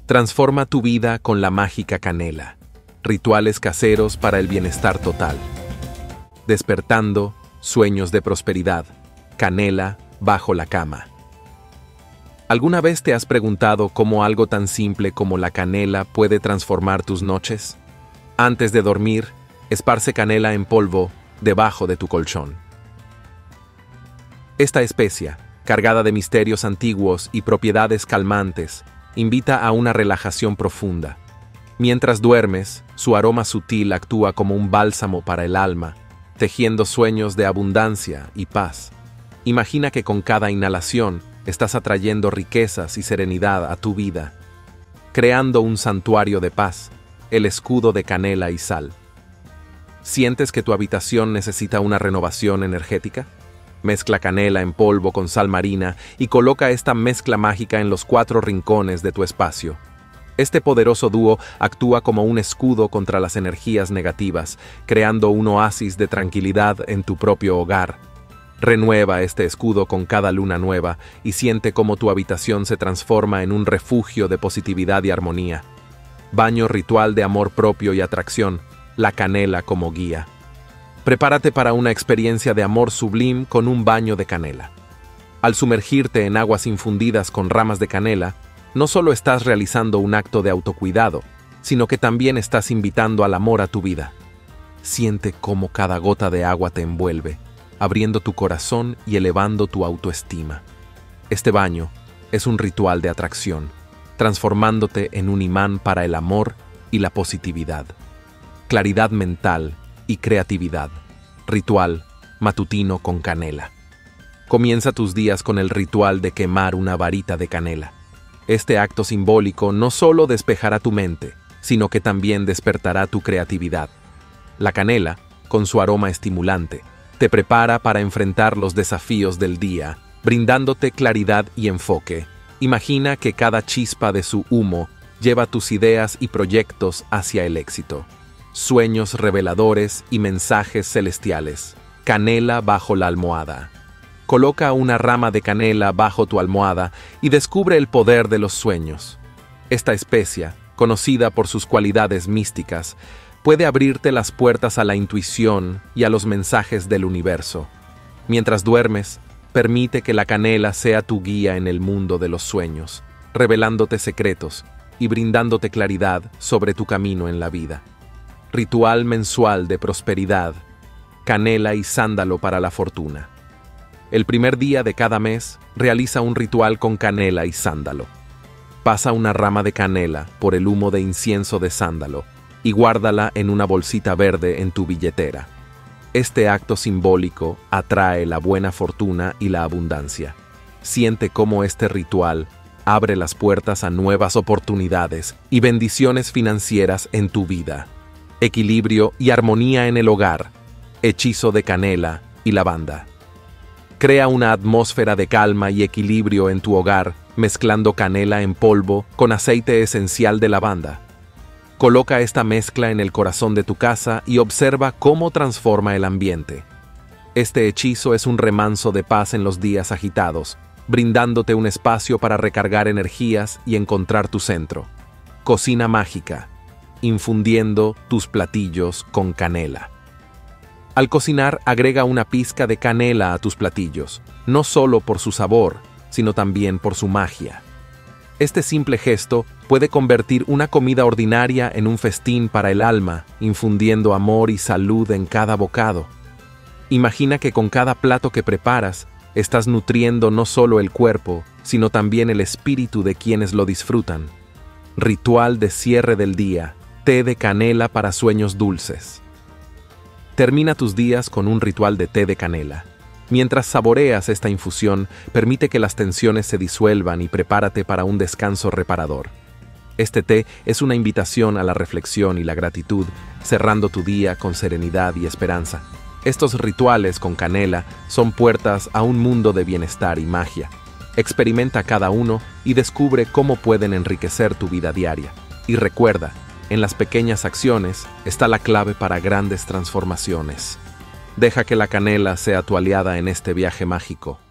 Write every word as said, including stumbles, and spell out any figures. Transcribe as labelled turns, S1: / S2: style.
S1: Transforma tu vida con la mágica canela. Rituales caseros para el bienestar total. Despertando sueños de prosperidad. Canela bajo la cama. ¿Alguna vez te has preguntado cómo algo tan simple como la canela puede transformar tus noches? Antes de dormir, esparce canela en polvo debajo de tu colchón. Esta especia, cargada de misterios antiguos y propiedades calmantes, invita a una relajación profunda. Mientras duermes, su aroma sutil actúa como un bálsamo para el alma, tejiendo sueños de abundancia y paz. Imagina que con cada inhalación estás atrayendo riquezas y serenidad a tu vida, creando un santuario de paz, el escudo de canela y sal. ¿Sientes que tu habitación necesita una renovación energética? Mezcla canela en polvo con sal marina y coloca esta mezcla mágica en los cuatro rincones de tu espacio. Este poderoso dúo actúa como un escudo contra las energías negativas, creando un oasis de tranquilidad en tu propio hogar. Renueva este escudo con cada luna nueva y siente cómo tu habitación se transforma en un refugio de positividad y armonía. Baño ritual de amor propio y atracción, la canela como guía. Prepárate para una experiencia de amor sublime con un baño de canela. Al sumergirte en aguas infundidas con ramas de canela, no solo estás realizando un acto de autocuidado, sino que también estás invitando al amor a tu vida. Siente cómo cada gota de agua te envuelve, abriendo tu corazón y elevando tu autoestima. Este baño es un ritual de atracción, transformándote en un imán para el amor y la positividad. Claridad mental y creatividad. Ritual matutino con canela. Comienza tus días con el ritual de quemar una varita de canela. Este acto simbólico no solo despejará tu mente, sino que también despertará tu creatividad. La canela, con su aroma estimulante, te prepara para enfrentar los desafíos del día, brindándote claridad y enfoque. Imagina que cada chispa de su humo lleva tus ideas y proyectos hacia el éxito. Sueños reveladores y mensajes celestiales. Canela bajo la almohada. Coloca una rama de canela bajo tu almohada y descubre el poder de los sueños. Esta especia, conocida por sus cualidades místicas, puede abrirte las puertas a la intuición y a los mensajes del universo. Mientras duermes, permite que la canela sea tu guía en el mundo de los sueños, revelándote secretos y brindándote claridad sobre tu camino en la vida. Ritual mensual de prosperidad, canela y sándalo para la fortuna. El primer día de cada mes, realiza un ritual con canela y sándalo. Pasa una rama de canela por el humo de incienso de sándalo y guárdala en una bolsita verde en tu billetera. Este acto simbólico atrae la buena fortuna y la abundancia. Siente cómo este ritual abre las puertas a nuevas oportunidades y bendiciones financieras en tu vida. Equilibrio y armonía en el hogar. Hechizo de canela y lavanda. Crea una atmósfera de calma y equilibrio en tu hogar, mezclando canela en polvo con aceite esencial de lavanda. Coloca esta mezcla en el corazón de tu casa y observa cómo transforma el ambiente. Este hechizo es un remanso de paz en los días agitados, brindándote un espacio para recargar energías y encontrar tu centro. Cocina mágica, infundiendo tus platillos con canela. Al cocinar, agrega una pizca de canela a tus platillos, no solo por su sabor, sino también por su magia. Este simple gesto puede convertir una comida ordinaria en un festín para el alma, infundiendo amor y salud en cada bocado. Imagina que con cada plato que preparas, estás nutriendo no solo el cuerpo, sino también el espíritu de quienes lo disfrutan. Ritual de cierre del día, té de canela para sueños dulces. Termina tus días con un ritual de té de canela. Mientras saboreas esta infusión, permite que las tensiones se disuelvan y prepárate para un descanso reparador. Este té es una invitación a la reflexión y la gratitud, cerrando tu día con serenidad y esperanza. Estos rituales con canela son puertas a un mundo de bienestar y magia. Experimenta cada uno y descubre cómo pueden enriquecer tu vida diaria. Y recuerda, en las pequeñas acciones está la clave para grandes transformaciones. Deja que la canela sea tu aliada en este viaje mágico.